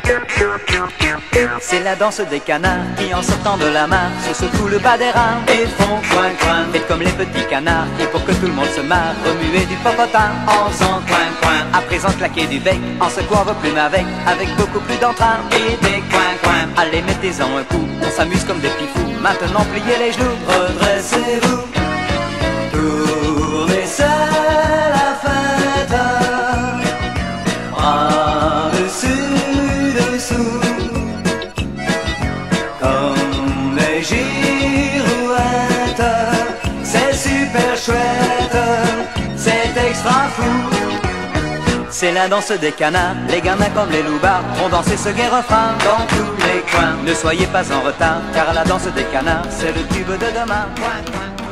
C'est la danse des canards qui en sortant de la mare se secouent le bas des reins et font coin coin. Faites comme les petits canards et pour que tout le monde se marre, remuez du popotin en faisant coin coin. À présent claquez du bec en secouant vos plumes avec beaucoup plus d'entrain et des coin coin. Allez mettez-en un coup, on s'amuse comme des petits fous. Maintenant pliez les genoux, redressez-vous. Tournez seul la fête, bras dessus dessous. Comme les girouettes, c'est super chouette, c'est extra fou. C'est la danse des canards, les gamins comme les loupards vont danser ce gai refrain dans tous les coins. Ne soyez pas en retard, car la danse des canards, c'est le tube de demain.